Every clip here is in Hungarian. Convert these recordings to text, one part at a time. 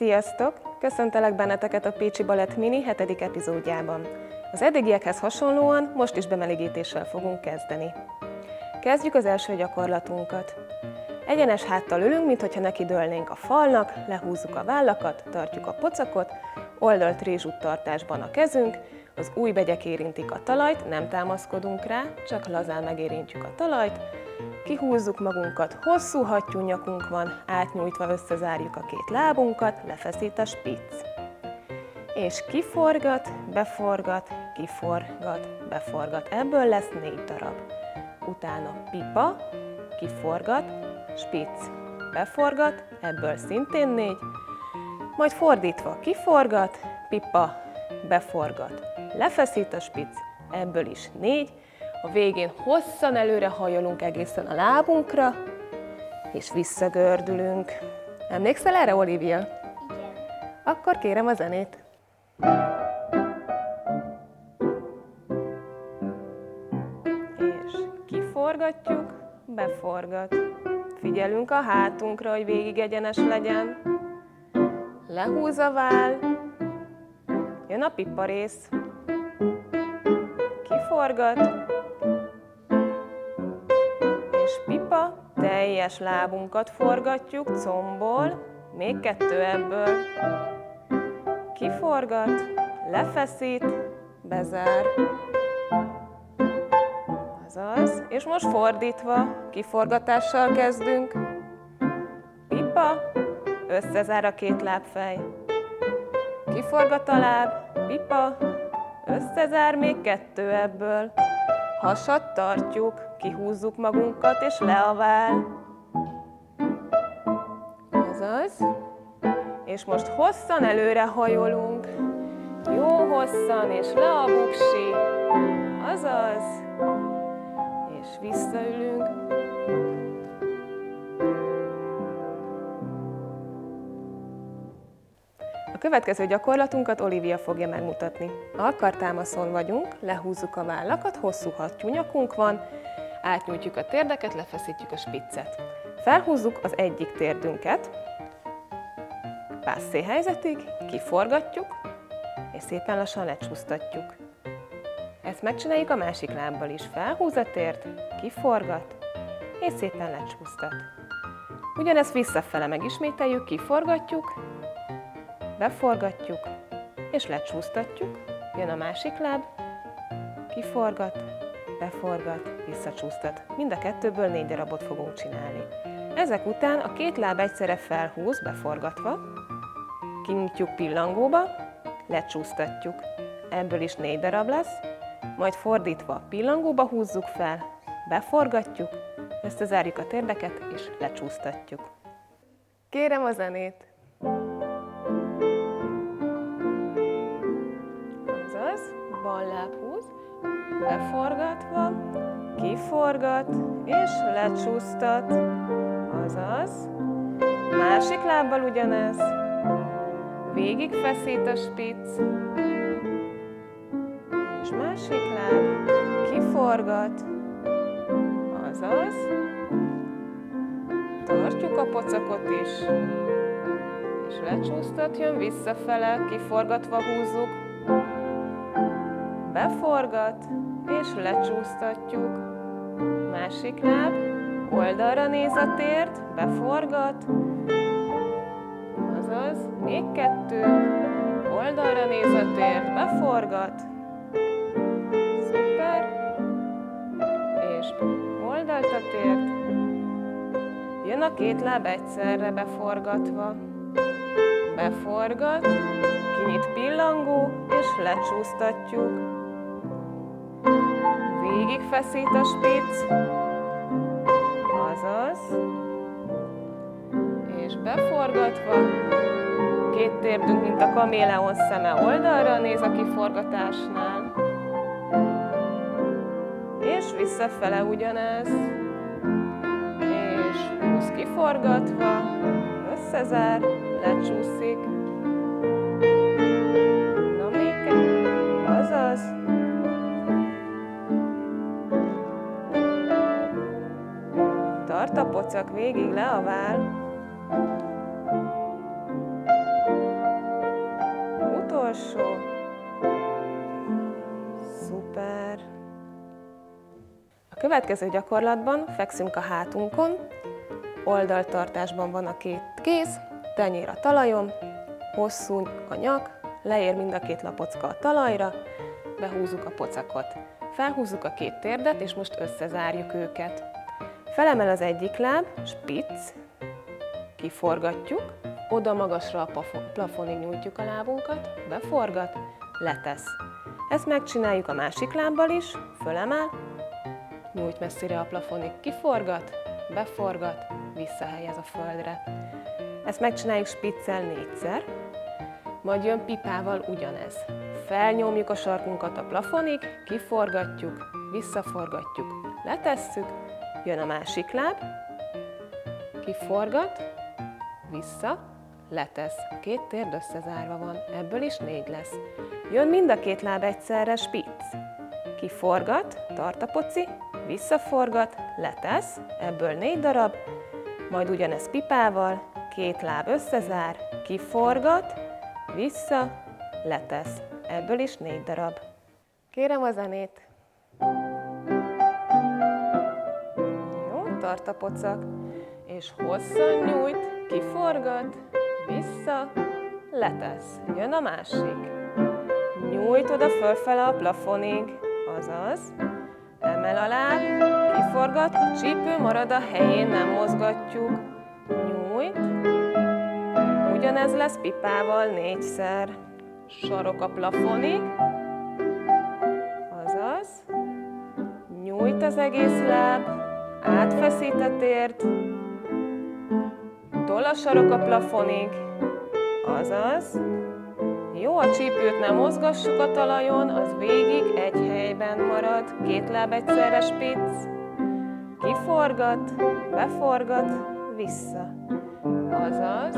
Sziasztok! Köszöntelek benneteket a Pécsi Balett Mini 7. epizódjában. Az eddigiekhez hasonlóan most is bemelegítéssel fogunk kezdeni. Kezdjük az első gyakorlatunkat. Egyenes háttal ülünk, mintha nekidőlnénk a falnak, lehúzzuk a vállakat, tartjuk a pocakot, oldalt rézsúttartásban a kezünk, az ujjbegyek érintik a talajt, nem támaszkodunk rá, csak lazán megérintjük a talajt, kihúzzuk magunkat, hosszú hattyú nyakunk van, átnyújtva összezárjuk a két lábunkat, lefeszít a spicc. És kiforgat, beforgat, kiforgat, beforgat. Ebből lesz 4 darab. Utána pipa, kiforgat, spicc, beforgat, ebből szintén 4. Majd fordítva kiforgat, pipa, beforgat, lefeszít a spicc, ebből is 4. A végén hosszan előre hajolunk egészen a lábunkra, és visszagördülünk. Emlékszel erre, Olivia? Igen. Akkor kérem a zenét. És kiforgatjuk, beforgat. Figyelünk a hátunkra, hogy végig egyenes legyen. Lehúz a váll. Jön a pipa rész. Kiforgat. És pipa, teljes lábunkat forgatjuk combból, még 2 ebből. Kiforgat, lefeszít, bezár. Azaz, és most fordítva, kiforgatással kezdünk. Pipa, összezár a 2 lábfej. Kiforgat a láb, pipa, összezár még 2 ebből. Hasat tartjuk, kihúzzuk magunkat és le a váll. Azaz. És most hosszan előre hajolunk. Jó hosszan és le a buksi. Azaz. És visszaülünk. A következő gyakorlatunkat Olivia fogja megmutatni. Alkartámaszon vagyunk, lehúzzuk a vállakat, hosszú hattyú nyakunk van, átnyújtjuk a térdeket, lefeszítjük a spiccet. Felhúzzuk az egyik térdünket, passzé helyzetig, kiforgatjuk, és szépen lassan lecsúsztatjuk. Ezt megcsináljuk a másik lábbal is. Felhúz a térd, kiforgat, és szépen lecsúsztat. Ugyanezt visszafele megismételjük, kiforgatjuk, beforgatjuk, és lecsúsztatjuk. Jön a másik láb, kiforgat, beforgat, visszacsúsztat. Mind a 2-ből 4 darabot fogunk csinálni. Ezek után a 2 láb egyszerre felhúz, beforgatva, kinyitjuk pillangóba, lecsúsztatjuk. Ebből is 4 darab lesz, majd fordítva pillangóba húzzuk fel, beforgatjuk, összezárjuk a térdeket és lecsúsztatjuk. Kérem a zenét! Bal láb húz, beforgatva, kiforgat és lecsúsztat. Azaz. Másik lábbal ugyanez. Végig feszít a spicc. És másik láb, kiforgat. Azaz. Tartjuk a pocakot is. És lecsúsztat, jön visszafele, kiforgatva húzzuk. Beforgat, és lecsúsztatjuk. Másik láb, oldalra néz a térd, beforgat. Azaz, még 2. Oldalra néz a térd, beforgat. Szuper. És oldalt a térd. Jön a 2 láb egyszerre beforgatva. Beforgat, kinyit pillangó, és lecsúsztatjuk. Végig feszít a spicc, azaz, és beforgatva, 2 térdünk, mint a kaméleon szeme oldalra néz a kiforgatásnál, és visszafele ugyanez, és húz kiforgatva, összezár, lecsúszik, na még 2, azaz, tart a pocak végig le a váll, Következő gyakorlatban fekszünk a hátunkon, oldaltartásban van a két kéz, tenyér a talajon, hosszú a nyak, leér mind a két lapocka a talajra, behúzzuk a pocakot. Felhúzzuk a két térdet, és most összezárjuk őket. Felemel az egyik láb, spitz, kiforgatjuk, oda magasra a plafonig nyújtjuk a lábunkat, beforgat, letesz. Ezt megcsináljuk a másik lábbal is, fölemel, nyújt messzire a plafonig, kiforgat, beforgat, visszahelyez a földre. Ezt megcsináljuk spitzel 4-szer, majd jön pipával ugyanez. Felnyomjuk a sarkunkat a plafonig, kiforgatjuk, visszaforgatjuk, letesszük, jön a másik láb, kiforgat, vissza, letesz. A két térd összezárva van, ebből is 4 lesz. Jön mind a két láb egyszerre, spitz. Kiforgat, tart a poci, visszaforgat, letesz, ebből 4 darab, majd ugyanez pipával, két láb összezár, kiforgat, vissza, letesz. Ebből is 4 darab. Kérem a zenét! Jó, tart a pocak, és hosszan nyújt, kiforgat, vissza, letesz. Jön a másik. Nyújt oda fölfele a plafonig, azaz, emel a láb, kiforgat, a csípő marad a helyén, nem mozgatjuk. Nyújt, ugyanez lesz pipával 4-szer. Sarok a plafonig, azaz, nyújt az egész láb, átfeszít a térd, toll a sarok a plafonig, azaz, jó, a csípőt nem mozgassuk a talajon, az végig egy helyben marad, két láb egyszerre spitz, kiforgat, beforgat, vissza, azaz,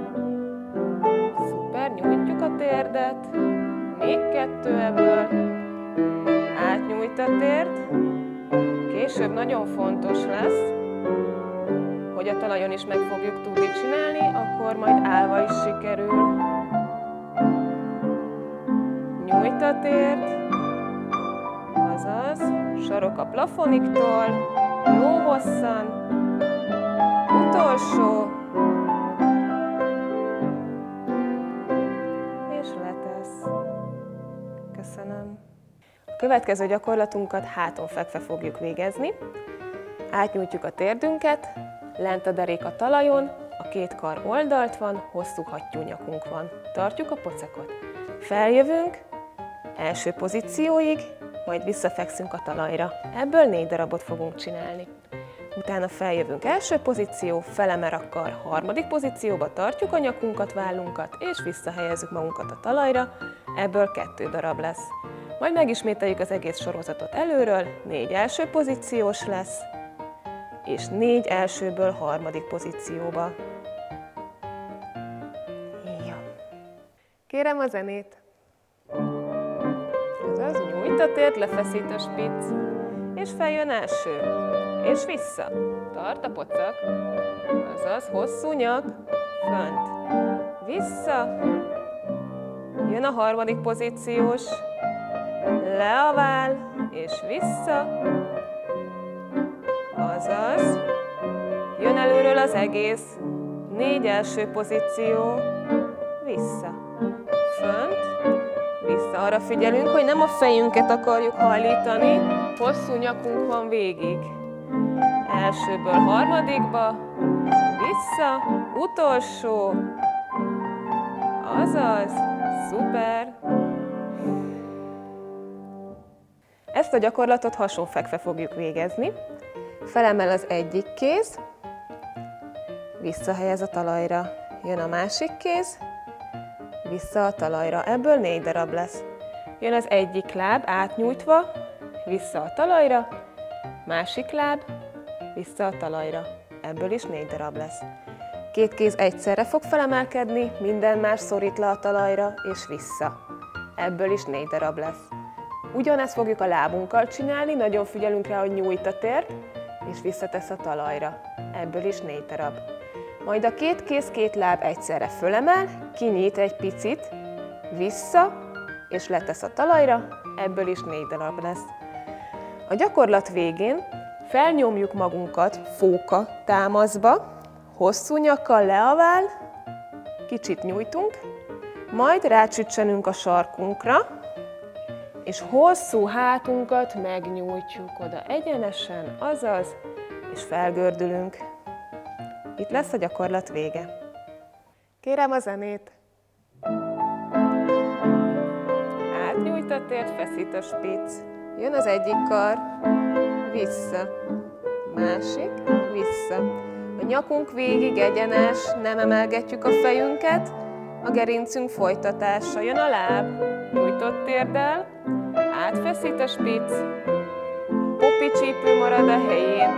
szuper, nyújtjuk a térdet, még 2 ebből, átnyújt a térd, később nagyon fontos lesz, hogy a talajon is meg fogjuk tudni csinálni, akkor majd állva is sikerül. Nyújt a térd, azaz, sarok a plafonigtól, jó hosszan, utolsó, és letesz. Köszönöm. A következő gyakorlatunkat háton fekve fogjuk végezni. Átnyújtjuk a térdünket, lent a derék a talajon, a két kar oldalt van, hosszú hattyúnyakunk van. Tartjuk a pocakot. Feljövünk, első pozícióig, majd visszafekszünk a talajra. Ebből 4 darabot fogunk csinálni. Utána feljövünk első pozíció, felemel a kar, harmadik pozícióba tartjuk a nyakunkat, vállunkat, és visszahelyezzük magunkat a talajra, ebből 2 darab lesz. Majd megismételjük az egész sorozatot előről, 4 első pozíciós lesz, és 4 elsőből harmadik pozícióba. Ja. Kérem a zenét! Azaz, nyújt a tért, lefeszít a spitz, és feljön első, és vissza. Tart a pocak, azaz, hosszú nyak, fönt, vissza, jön a harmadik pozíciós, le a váll, és vissza, azaz, jön előről az egész, 4 első pozíció, vissza, fönt, vissza. Arra figyelünk, hogy nem a fejünket akarjuk hajlítani, hosszú nyakunk van végig. Elsőből harmadikba, vissza, utolsó, azaz, szuper. Ezt a gyakorlatot hasonfekve fogjuk végezni. Felemel az egyik kéz, visszahelyez a talajra. Jön a másik kéz, vissza a talajra. Ebből 4 darab lesz. Jön az egyik láb átnyújtva, vissza a talajra, másik láb, vissza a talajra. Ebből is 4 darab lesz. 2 kéz egyszerre fog felemelkedni, minden más szorít le a talajra, és vissza. Ebből is 4 darab lesz. Ugyanezt fogjuk a lábunkkal csinálni, nagyon figyelünk rá, hogy nyújt a térd, és visszatesz a talajra. Ebből is 4 darab. Majd a 2 kéz, 2 láb egyszerre fölemel, kinyit egy picit, vissza, és letesz a talajra, ebből is 4 darab lesz. A gyakorlat végén felnyomjuk magunkat fóka támaszba, hosszú nyakkal le a váll, kicsit nyújtunk, majd rácsücsenünk a sarkunkra, és hosszú hátunkat megnyújtjuk oda egyenesen, azaz, és felgördülünk. Itt lesz a gyakorlat vége. Kérem a zenét! Átnyújt a tért, feszít a spic. Jön az egyik kar, vissza, másik, vissza. A nyakunk végig egyenes, nem emelgetjük a fejünket, a gerincünk folytatása. Jön a láb, nyújtott térddel, átfeszít a spic, popi csípő marad a helyén.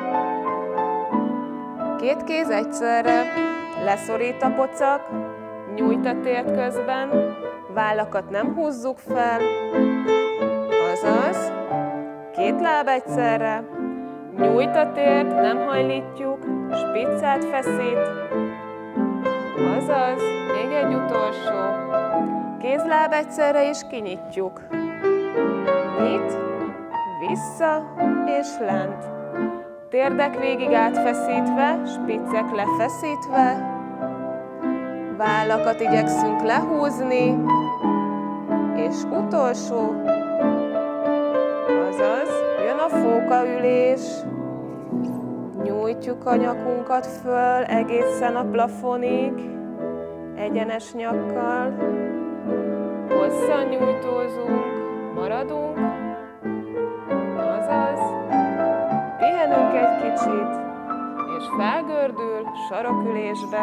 Két kéz egyszerre, leszorít a pocak, nyújt a tért közben, vállakat nem húzzuk fel, azaz, két láb egyszerre, nyújt a tért, nem hajlítjuk, spiccát feszít, azaz, még egy utolsó, kézláb egyszerre is kinyitjuk, nyit, vissza és lent, térdek végig átfeszítve, spiccek lefeszítve, vállakat igyekszünk lehúzni, és utolsó, azaz, jön a fókaülés, nyújtjuk a nyakunkat föl egészen a plafonig, egyenes nyakkal, hosszan nyújtózunk, maradunk, azaz, pihenünk egy kicsit, és felgördül sarokülésbe.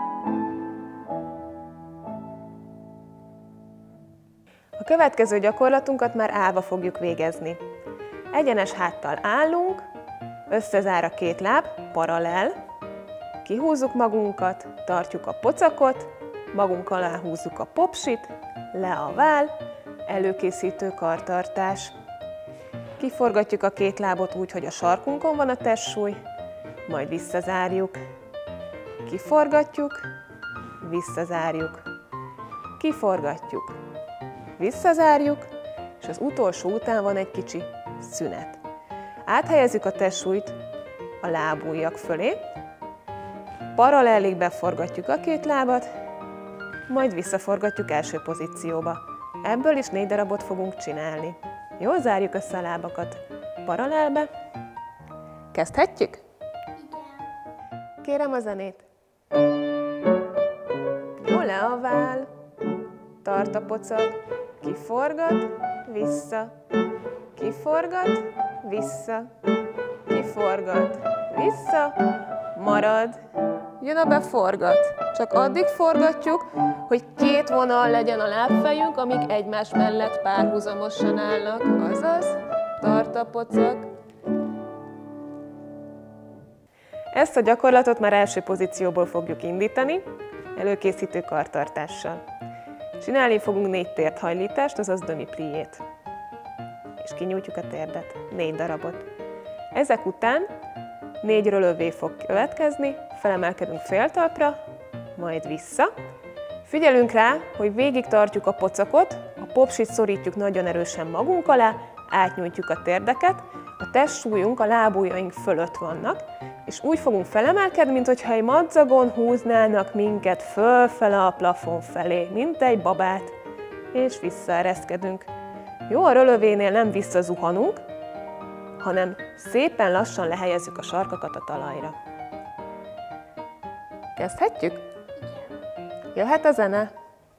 A következő gyakorlatunkat már állva fogjuk végezni. Egyenes háttal állunk, összezár a két láb, paralel, kihúzzuk magunkat, tartjuk a pocakot, magunk alá húzzuk a popsit, le a váll, előkészítő kartartás. Kiforgatjuk a két lábot úgy, hogy a sarkunkon van a testsúly, majd visszazárjuk. Kiforgatjuk, visszazárjuk. Kiforgatjuk, visszazárjuk, és az utolsó után van egy kicsi szünet. Áthelyezzük a testsúlyt a lábujjak fölé, paralellig beforgatjuk a két lábat, majd visszaforgatjuk első pozícióba. Ebből is 4 darabot fogunk csinálni. Jól zárjuk össze a lábakat paralelbe. Kezdhetjük? Igen. Kérem a zenét. Jó, le a váll, tart a pocak, kiforgat, vissza, kiforgat, vissza, kiforgat, vissza, marad, jön a beforgat. Csak addig forgatjuk, hogy 2 vonal legyen a lábfejünk, amik egymás mellett párhuzamosan állnak, azaz, tart a pocak. Ezt a gyakorlatot már első pozícióból fogjuk indítani, előkészítő kartartással. Csinálni fogunk 4 térdhajlítást, azaz demi-pliét. És kinyújtjuk a térdet, 4 darabot. Ezek után 4 rölövé fog következni, felemelkedünk féltalpra, majd vissza. Figyelünk rá, hogy végig tartjuk a pocakot, a popsit szorítjuk nagyon erősen magunk alá, átnyújtjuk a térdeket, a testsúlyunk a lábujjaink fölött vannak, és úgy fogunk felemelkedni, mintha egy madzagon húznának minket fölfele a plafon felé, mint egy babát, és visszaereszkedünk. Jó, a rölövénél nem visszazuhanunk, hanem szépen lassan lehelyezzük a sarkakat a talajra. Kezdhetjük? Jöhet a zene!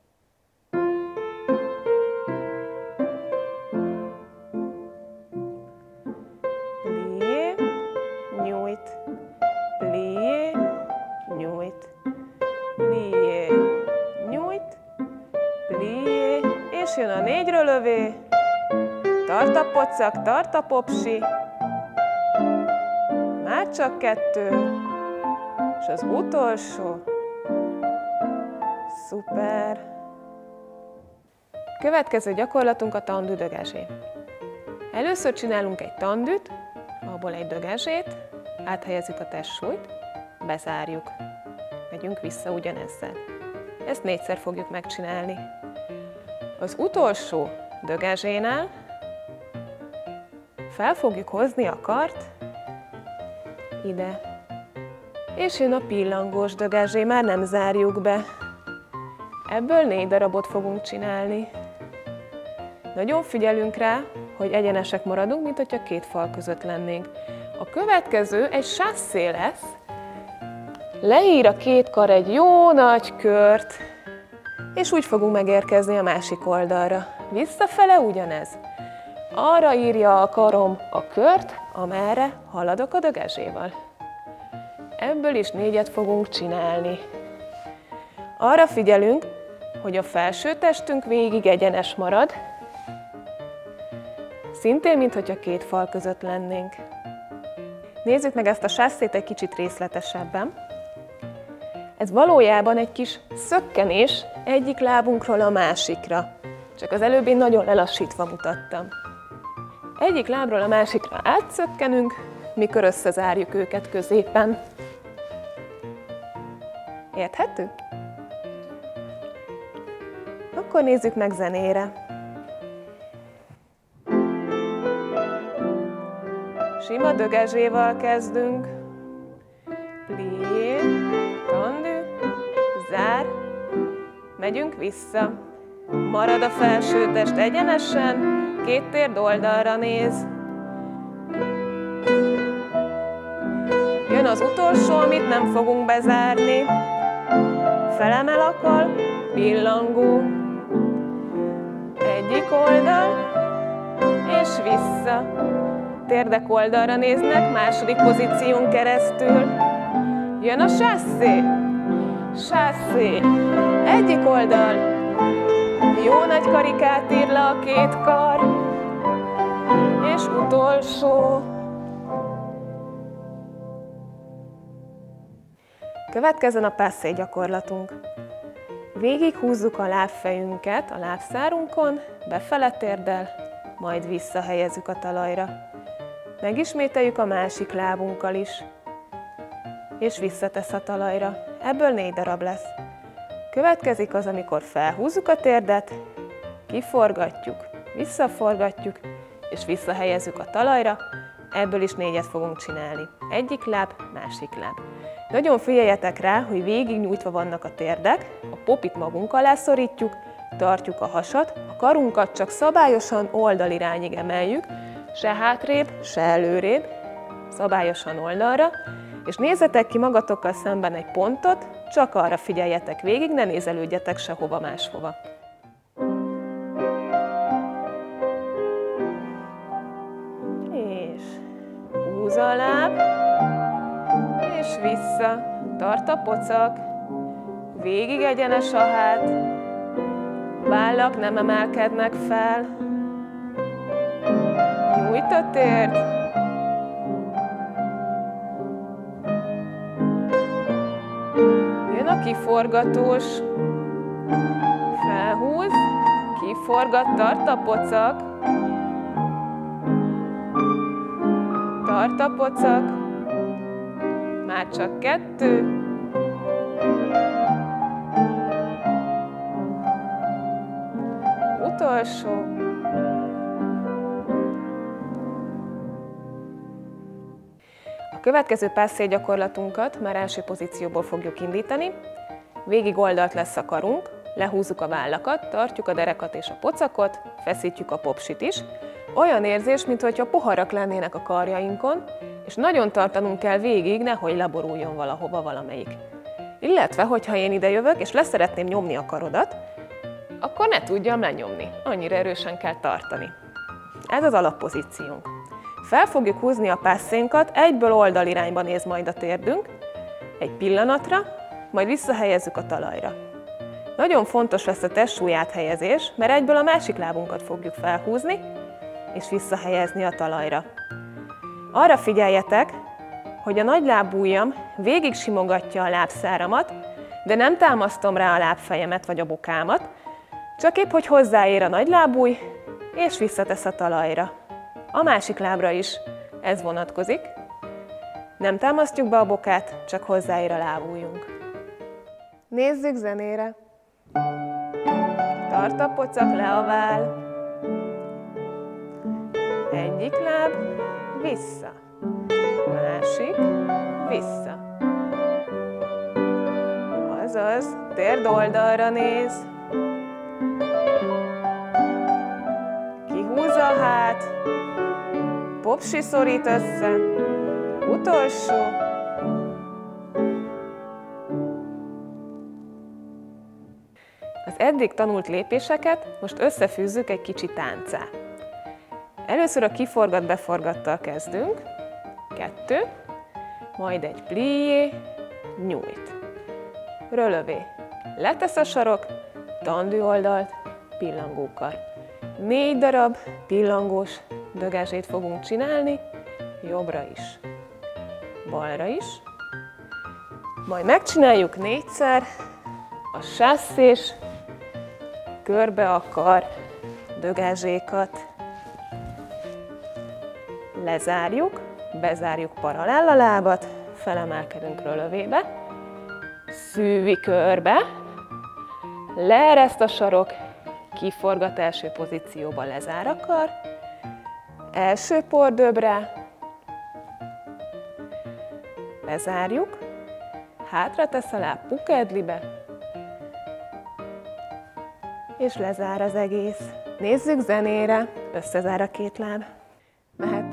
Plié, nyújt, plié, nyújt, plié, nyújt, plié, és jön a 4 rölövé, tart a pocak, tart a popsi, már csak 2, és az utolsó. Szuper! Következő gyakorlatunk a tandű dögezsé. Először csinálunk egy tandűt, abból egy dögezsét, áthelyezzük a testsúlyt, bezárjuk. Megyünk vissza ugyanezzel. Ezt 4-szer fogjuk megcsinálni. Az utolsó dögezsénál fel fogjuk hozni a kart ide. És jön a pillangós dögezsé, már nem zárjuk be. Ebből 4 darabot fogunk csinálni. Nagyon figyelünk rá, hogy egyenesek maradunk, mint hogyha 2 fal között lennénk. A következő egy chassé lesz. Leír a 2 kar egy jó nagy kört, és úgy fogunk megérkezni a másik oldalra. Visszafele ugyanez. Arra írja a karom a kört, amerre haladok a dögezsével. Ebből is 4-et fogunk csinálni. Arra figyelünk, hogy a felső testünk végig egyenes marad, szintén, mintha 2 fal között lennénk. Nézzük meg ezt a chassét egy kicsit részletesebben. Ez valójában egy kis szökkenés egyik lábunkról a másikra. Csak az előbb én nagyon lelassítva mutattam. Egyik lábról a másikra átszökkenünk, mikor összezárjuk őket középen. Érthető? Akkor nézzük meg zenére. Sima dögezsével kezdünk. Plié, tendő, zár, megyünk vissza. Marad a felső test egyenesen, 2 térd oldalra néz. Jön az utolsó, amit nem fogunk bezárni. Felemel a kar, pillangó. Egyik oldal, és vissza. Térdek oldalra néznek, második pozíción keresztül. Jön a chassé. Chassé. Egyik oldal. Jó nagy karikát ír le a 2 kar. És utolsó. Következzen a passé gyakorlatunk. Végig húzzuk a lábfejünket a lábszárunkon, befele térdel, majd visszahelyezzük a talajra. Megismételjük a másik lábunkkal is, és visszatesz a talajra. Ebből 4 darab lesz. Következik az, amikor felhúzzuk a térdet, kiforgatjuk, visszaforgatjuk, és visszahelyezzük a talajra. Ebből is 4-et fogunk csinálni. Egyik láb, másik láb. Nagyon figyeljetek rá, hogy végig nyújtva vannak a térdek, a popit magunk alá szorítjuk, tartjuk a hasat, a karunkat csak szabályosan oldalirányig emeljük, se hátrébb, se előrébb, szabályosan oldalra, és nézzetek ki magatokkal szemben egy pontot, csak arra figyeljetek végig, ne nézelődjetek sehova máshova. És húz a láb, és vissza, tart a pocak, végig egyenes a hát, vállak nem emelkednek fel, nyújt a térd, jön a kiforgatós, felhúz, kiforgat, tart a pocak, tart a pocak, már csak 2, utolsó, a következő passé gyakorlatunkat már első pozícióból fogjuk indítani, végig oldalt lesz a karunk, lehúzzuk a vállakat, tartjuk a derekat és a pocakot, feszítjük a popsit is, olyan érzés, mintha poharak lennének a karjainkon, és nagyon tartanunk kell végig, nehogy leboruljon valahova valamelyik. Illetve, hogyha én ide jövök, és leszeretném nyomni a karodat, akkor ne tudjam lenyomni. Annyira erősen kell tartani. Ez az alappozíciónk. Fel fogjuk húzni a passénkat, egyből oldalirányba néz majd a térdünk, egy pillanatra, majd visszahelyezzük a talajra. Nagyon fontos lesz a testsúlyáthelyezés, mert egyből a másik lábunkat fogjuk felhúzni, és visszahelyezni a talajra. Arra figyeljetek, hogy a nagylábujjam végig simogatja a lábszáramat, de nem támasztom rá a lábfejemet vagy a bokámat, csak épp, hogy hozzáér a nagylábúj, és visszatesz a talajra. A másik lábra is ez vonatkozik. Nem támasztjuk be a bokát, csak hozzáér a lábújunk. Nézzük zenére! Tart a pocak, le a váll. Egy Egyik láb, vissza. Másik, vissza. Azaz, térd oldalra néz. Kihúz a hát, popsi szorít össze, utolsó. Az eddig tanult lépéseket most összefűzzük egy kicsi táncá. Először a kiforgat-beforgattal kezdünk, 2, majd egy plié, nyújt. Rölövé, letesz a sarok, tandű oldalt, pillangókar. 4 darab pillangós dögezsét fogunk csinálni, jobbra is, balra is. Majd megcsináljuk 4-szer a sásszés, körbe akar dögezsékat. Lezárjuk, bezárjuk paralell a lábat, felemelkedünk rölövébe, szűvi körbe, leereszt a sarok, kiforgat első pozícióba, lezár a kar, első pordöbre, bezárjuk, hátra tesz a láb pukedlibe, és lezár az egész. Nézzük zenére, összezár a 2 láb. Mehet.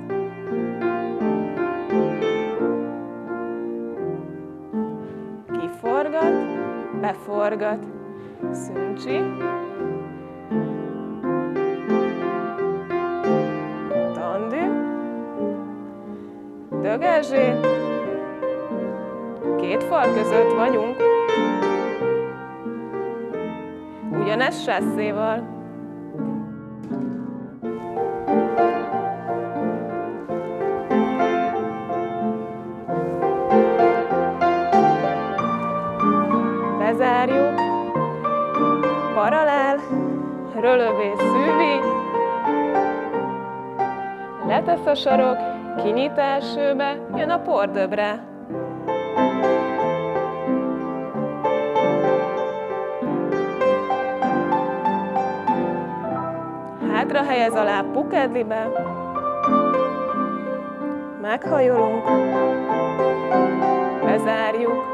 Kiforgat, beforgat, szüncsi, tandű, dögezsé, 2 fal között vagyunk, ugyanez sásszéval. Bezárjuk, paralel, rölövé, szűvi, letesz a sarok, kinyit elsőbe, jön a pordöbre. Hátra helyez a láb pukedlibe, meghajolunk, bezárjuk,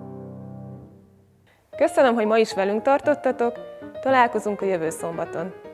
köszönöm, hogy ma is velünk tartottatok, találkozunk a jövő szombaton.